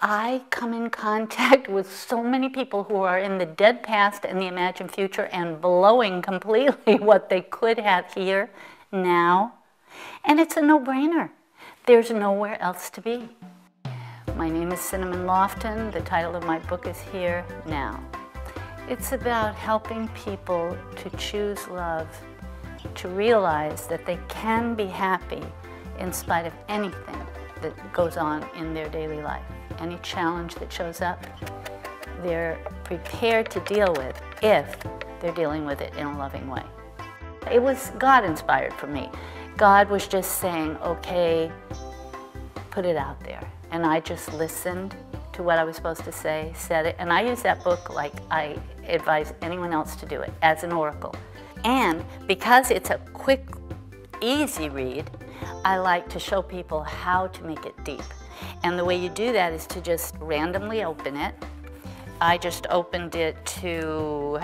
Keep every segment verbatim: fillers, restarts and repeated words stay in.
I come in contact with so many people who are in the dead past and the imagined future and blowing completely what they could have here, now. And it's a no-brainer. There's nowhere else to be. My name is Cinnamon Lofton. The title of my book is Here, Now. It's about helping people to choose love, to realize that they can be happy in spite of anything that goes on in their daily life. Any challenge that shows up, they're prepared to deal with if they're dealing with it in a loving way. It was God-inspired for me. God was just saying, okay, put it out there. And I just listened to what I was supposed to say, said it, and I use that book like I advise anyone else to do it, as an oracle. And because it's a quick, easy read, I like to show people how to make it deep. And the way you do that is to just randomly open it. I just opened it to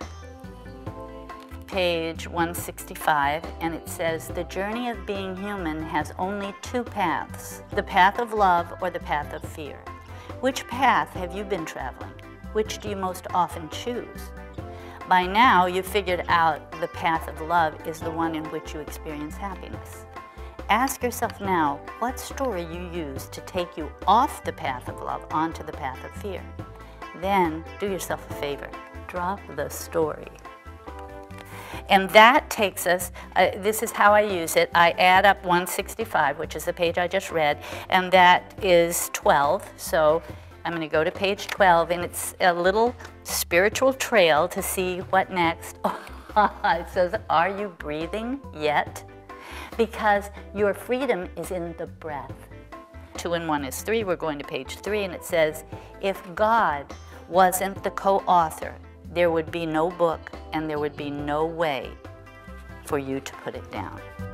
page one sixty-five, and it says, the journey of being human has only two paths, the path of love or the path of fear. Which path have you been traveling? Which do you most often choose? By now, you've figured out the path of love is the one in which you experience happiness. Ask yourself now what story you use to take you off the path of love onto the path of fear. Then do yourself a favor, drop the story. And that takes us, uh, this is how I use it. I add up one sixty-five, which is the page I just read, and that is twelve. So I'm going to go to page twelve, and it's a little spiritual trail to see what next. It says, are you breathing yet? Because your freedom is in the breath. Two and one is three. We're going to page three, and it says, if God wasn't the co-author, there would be no book and there would be no way for you to put it down.